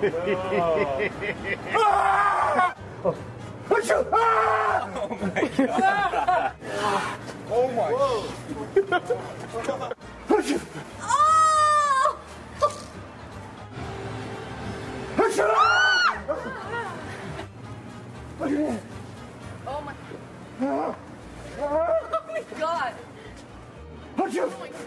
Ah! Oh. Achoo! Ah! Oh my god. Whoa. Achoo! Oh! Achoo! Ah! Look at that. Oh my. Ah! Ah! Oh my god. Achoo! Oh my god.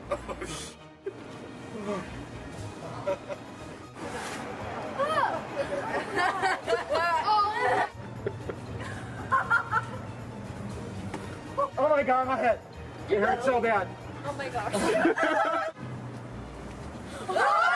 Oh my god, my head. It hurts so bad. Oh my gosh.